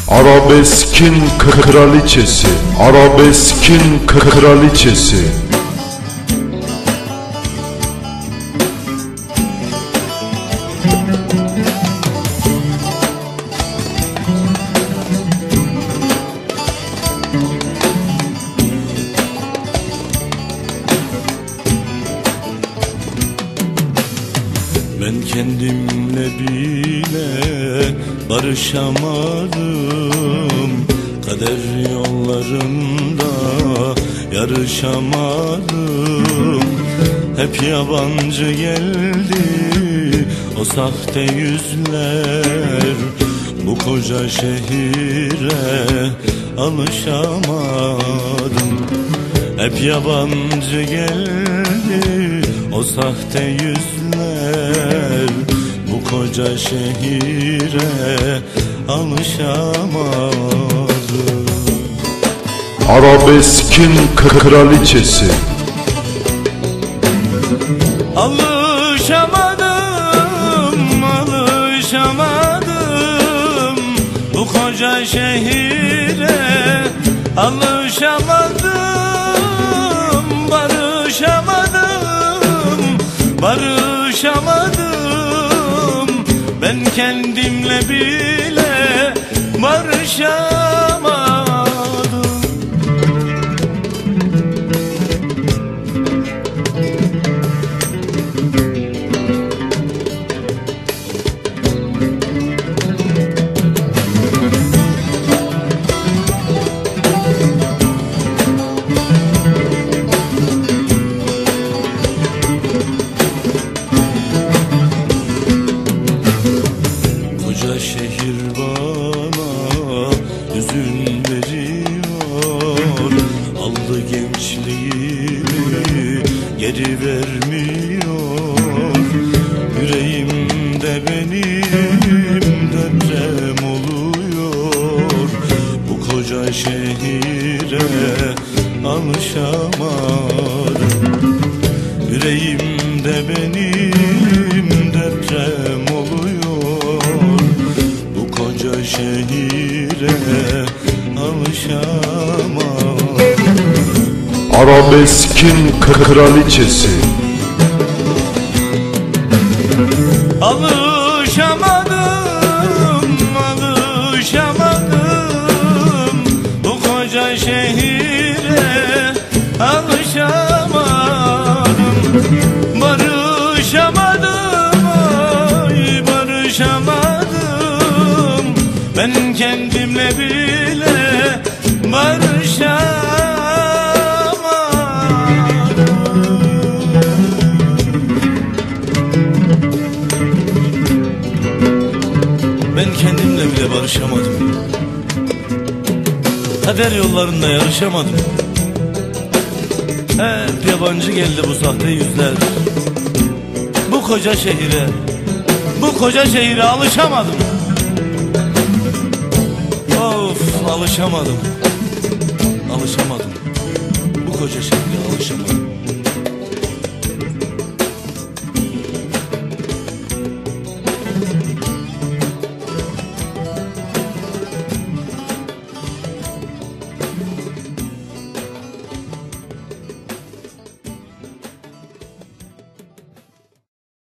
Arabeskin kraliçesi, arabeskin kraliçesi. Ben kendimle bile barışamadım, kader yollarında yarışamadım. Hep yabancı geldi o sahte yüzler, bu koca şehire alışamadım. Hep yabancı geldi o sahte yüzler, bu koca şehire alışamadım. Arabeskin kraliçesi. Alışamadım, alışamadım bu koca şehire, alışamadım, barışamadım, barışamadım. Ben kendimle bile barışamadım. Koca şehir bana hüzün veriyor, aldı gençliğimi geri vermiyor. Yüreğimde benim deprem oluyor, bu koca şehire alışamadım. Yüreğimde benim deprem oluyor, bu koca şehire alışamadım. Arabeskin kraliçesi. Alışamadım, alışamadım bu koca şehire, alışamadım. Barışamadım, ay barışamadım. Ben kendimle bile barışamadım. Ben kendimle bile barışamadım. Kader yollarında yarışamadım. Hep yabancı geldi bu sahte yüzler, bu koca şehire, bu koca şehire alışamadım. Of, alışamadım, alışamadım, bu koca şehire alışamadım.